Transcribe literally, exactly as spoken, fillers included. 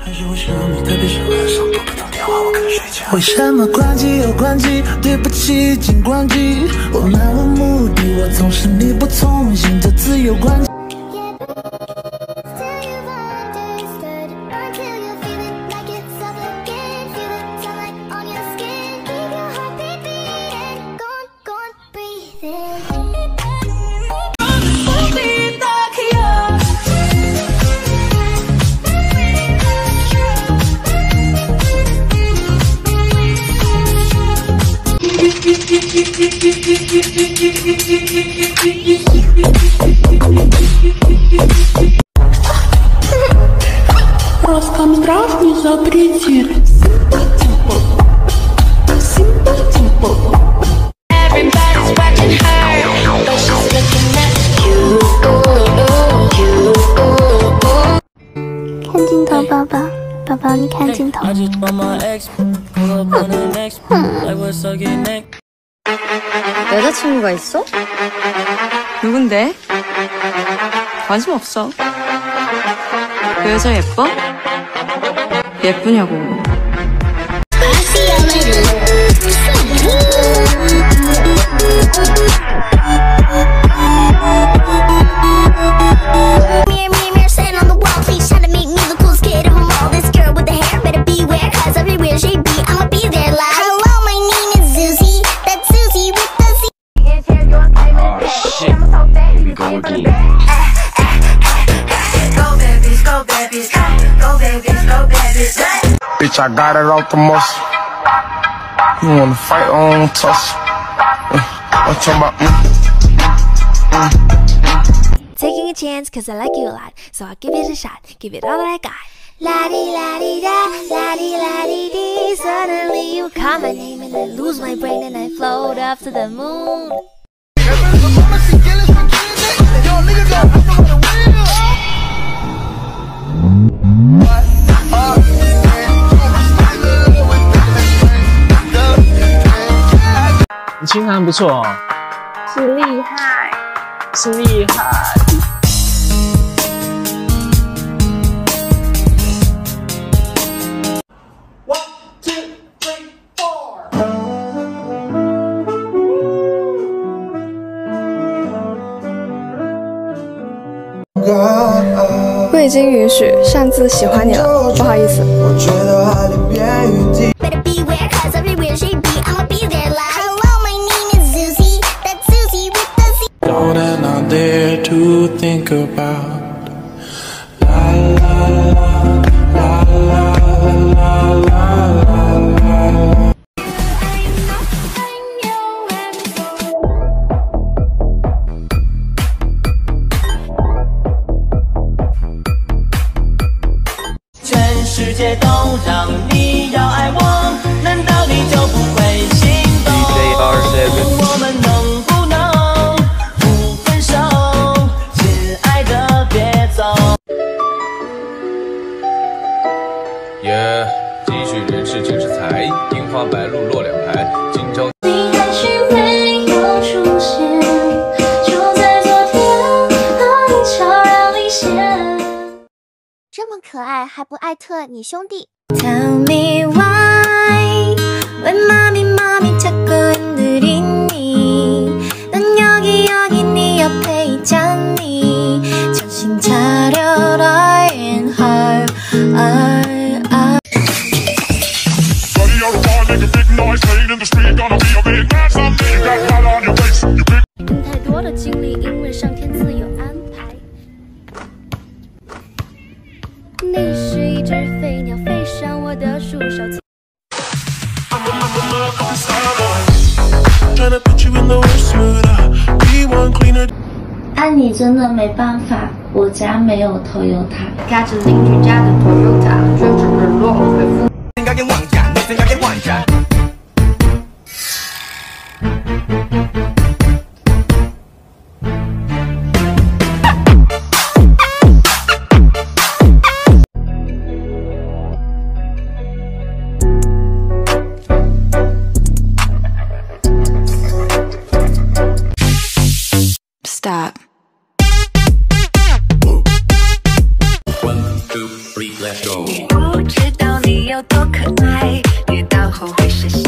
为什么关机又关机？对不起，请关机。我漫无目的，我总是力不从心，这自由关机。 Роскомздрав не запретит. Everybody's watching her, but she's looking at you. 看镜头，宝宝，宝宝，你看镜头。 여자친구가 있어? 누군데? 관심 없어. 그 여자 예뻐? 예쁘냐고. Bitch, I got it off the muscle. You wanna fight on tussle? Uh, I'm talking about. Mm, mm, mm. Taking a chance cause I like you a lot, so I'll give it a shot, give it all that I got. La di la di da, la di la di di. Suddenly you call my name and I lose my brain and I float up to the moon. Uh, 你琴弹不错哦， 是厉害， 是厉害。 One, two, three, four。 我已经允许擅自喜欢你了，不好意思。 And I dare to think about la la la la la la la. 全世界都让你要爱我，难道你就不会心动？我们能不能不分手？亲爱的，别走。 耶，继续人世尽是财，樱花白露落两排，今朝。 你还是没有出现，就在昨天，和你悄然离线。 这么可爱还不艾特你兄弟 Tell me why 왜 맘이 맘이 자꾸 흔들리니 난 여기 여기 네 옆에 있잖니 정신 차려라 in her I, I. 人太多的经历因为上天自有安排你是一只飞鸟飞上我的树梢按你真的没办法，我家没有 Toyota。开着邻居家的 Toyota，追着日落回复。 One, two, three, let's go. 不知道你有多可爱，遇到后会傻笑。